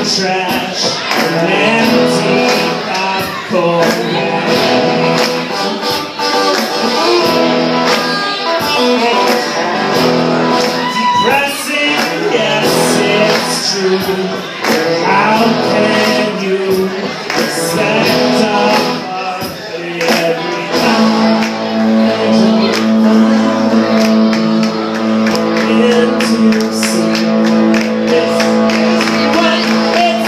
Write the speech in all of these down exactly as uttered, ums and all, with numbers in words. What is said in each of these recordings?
trash, an empty popcorn bag. Depressing, yes, it's true. How can you expect a party every time into sleep? This is what it's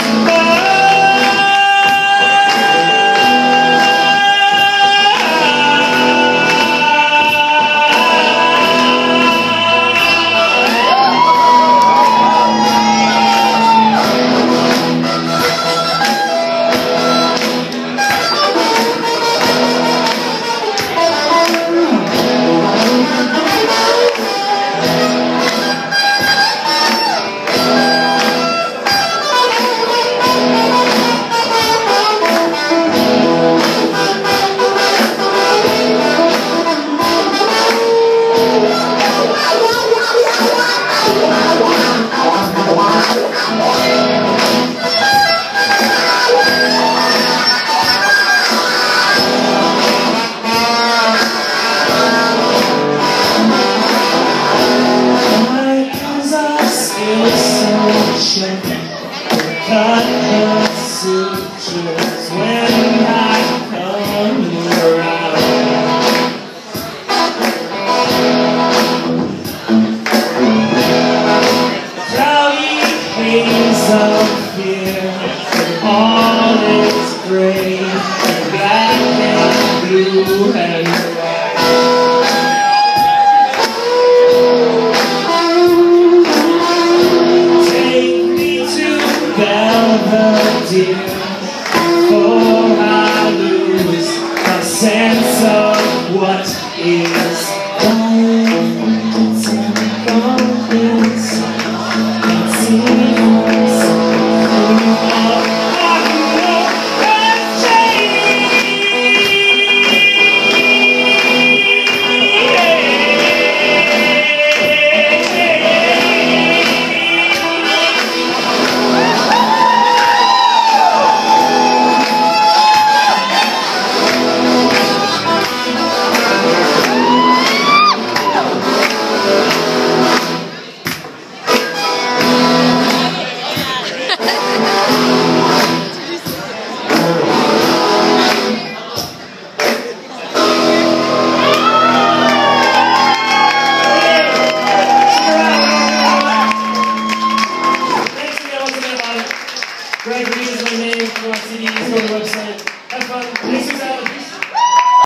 cut the sutures when I come around. Cloudy haze of fear, all is gray, black and blue and white. Belvedere, before I lose my sense of what is violence and confidence. It seems all I know has Greg, this is my name for our C Ds. Go to the website. Have fun. Thanks,